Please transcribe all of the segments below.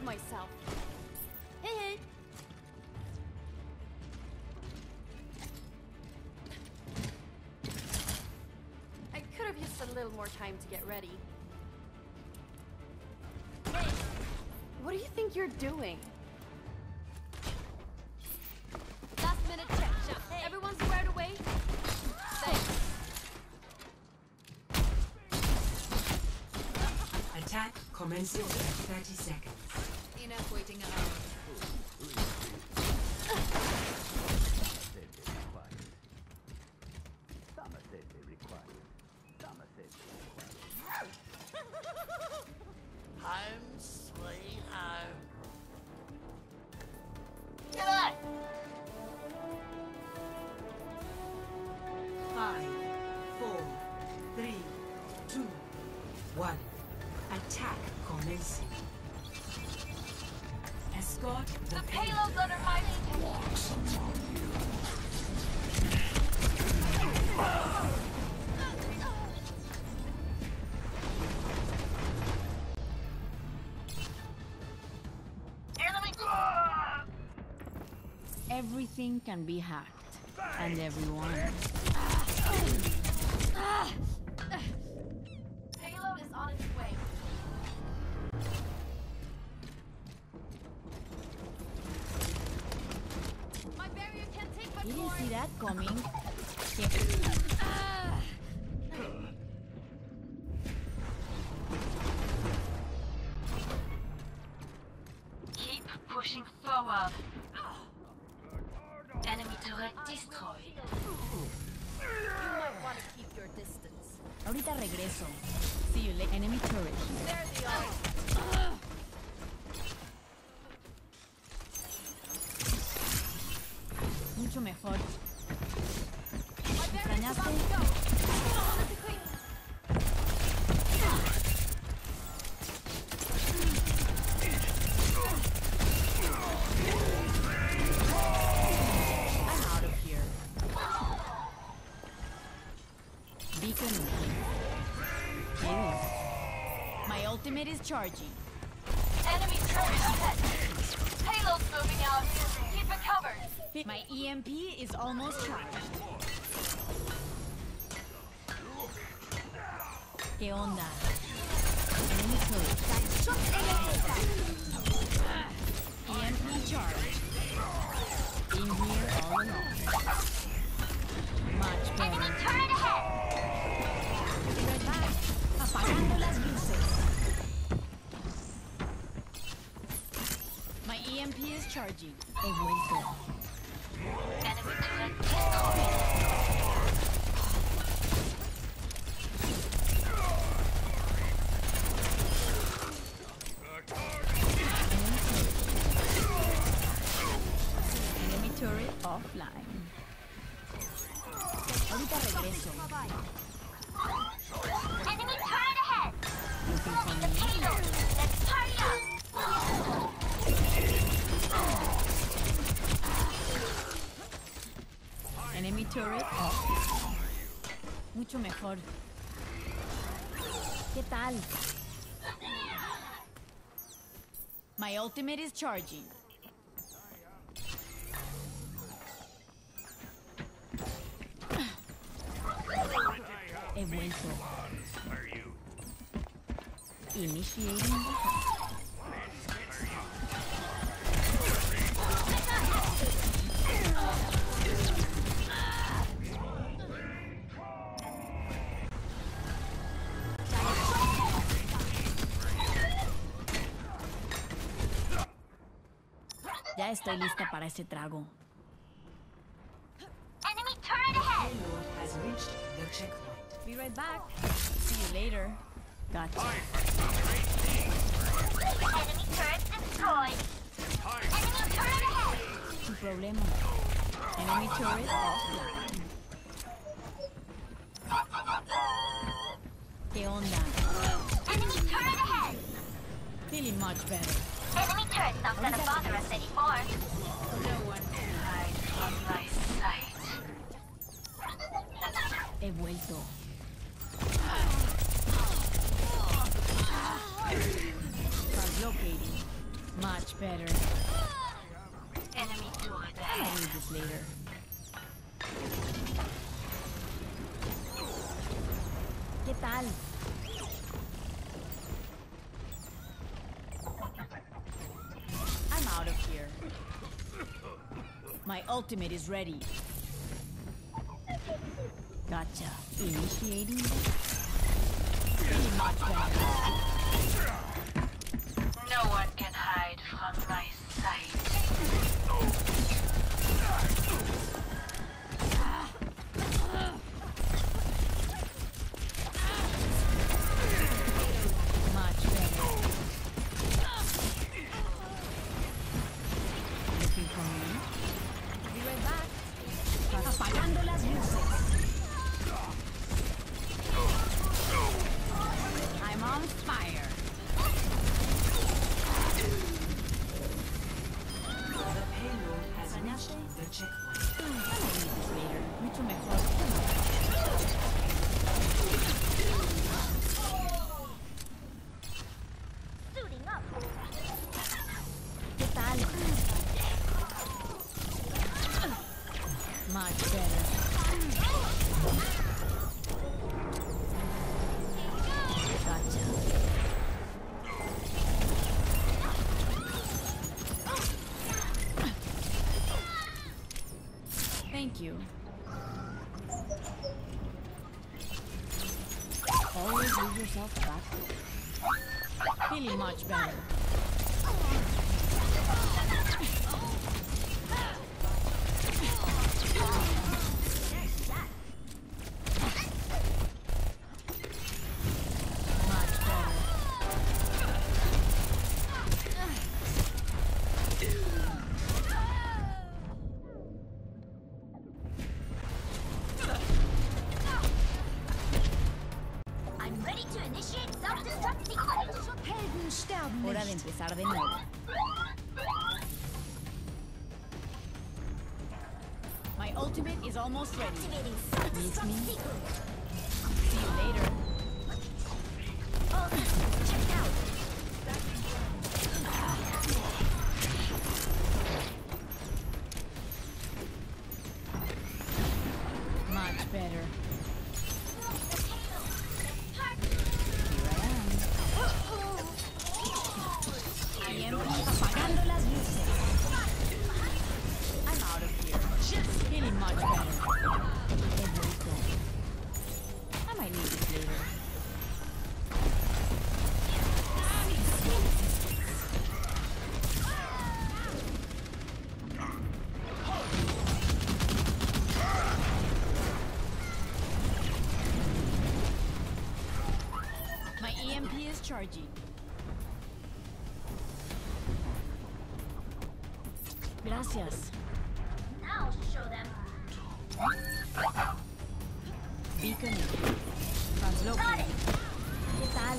of myself. Hey, hey. I could have used a little more time to get ready. Hey, what do you think you're doing? Last minute check. Hey. Everyone's squared away? Thanks. Attack commences in 30 seconds. Enough waiting around. Home sweet home. Five, four, three, two, one. Attack commencing. Escort the Payload's under my feet. Everything can be hacked, and everyone. Payload is on its way. My barrier can't take much You more. didn't see that coming. Keep pushing forward. Enemy turret destroyed. You might want to keep your distance. Ahorita regreso. See you later. Enemy turret. There they are. Mucho mejor. My barrier's about to ¿Extrañaste? go. Quick. I'm out of here. Beacon. Ew. My ultimate is charging. Enemy turret ahead. Payload's moving out. Keep it covered. My EMP is almost charged. ¿Qué onda? Enemy turret. EMP charged. In here all along. Much better. Turret ahead. Right back. Apagando las luces. My EMP is charging. He vuelto. Enemy turret destroyed. Enemy turret offline. Ahorita regreso. Enemy turret ahead. Looking for me. Payload. Let's party up. Enemy turret off. Mucho mejor. ¿Qué tal? My ultimate is charging. He vuelto. Initiating. Ya estoy lista para ese trago. Enemy turret ahead. Payload has reached the checkpoint. Be right back. See you later. Gotcha. Enemy turret destroyed. Enemy turret ahead. Sin problema. Enemy turret offline. ¿Qué onda? Enemy turret ahead. Feeling much better. Enemy turret's not gonna bother us anymore. No one can hide from my sight. He vuelto. Translocating. Much better. Enemy to the I head. need this later. ¿Qué tal? I'm out of here. My ultimate is ready. Gotcha. Initiating. Pretty much better. No one can hide from my sight. Much better. Looking for me? Be right back. Apagando las luces. I'm on fire. The payload has reached the checkpoint. Later. Mucho mejor. Suiting up. ¿Qué tal? Much better. Gotcha. Thank you. Always leave yourself back. Feeling much better. Much better. I'm ready to initiate self-destruct sequence. Helden sterben Hora de nicht. empezar de nuevo. My ultimate is almost ready. Activating Miss self-destruct me? sequence. See you later. All systems checked out. Much better. Here I am. Apagando las luces. I'm out of here. Feeling much better. Every go. I might need this later. My EMP is charging. Gracias. Now show them. Beacon. Translocate. ¿Qué tal?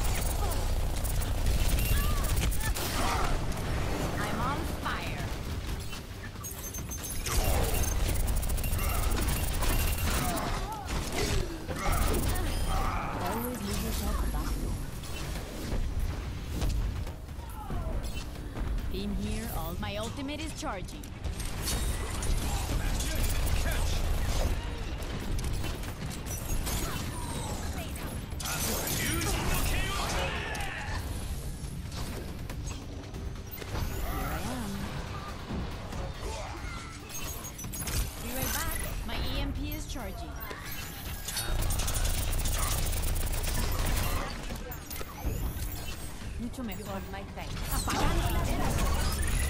I'm on fire. Always leave yourself back. Team here, all my ultimate is charging. Here I am. Be right back. My EMP is charging. Mucho mejor. Apagando las luces.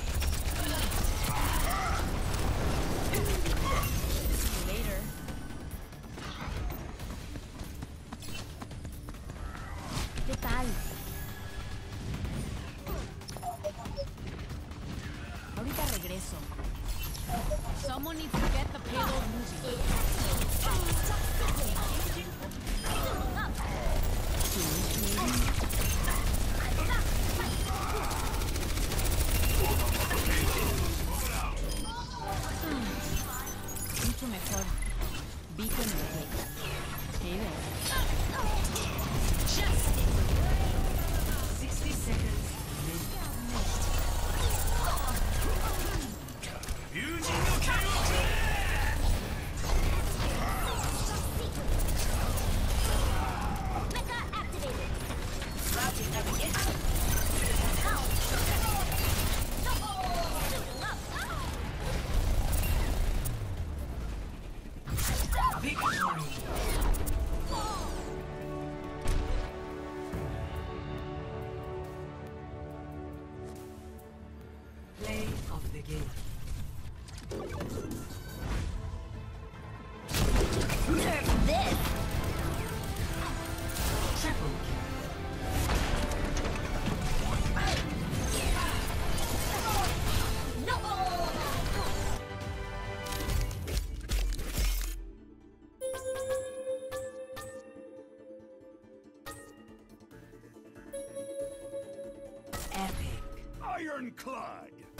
Later. ¿Qué tal? Ahorita regreso. Someone needs to get the payload moving. Mucho mejor. Beacon ready. Hey there. 60 seconds. Victory. Play of the game. Nerf this! Triple kill. Epic. Ironclad!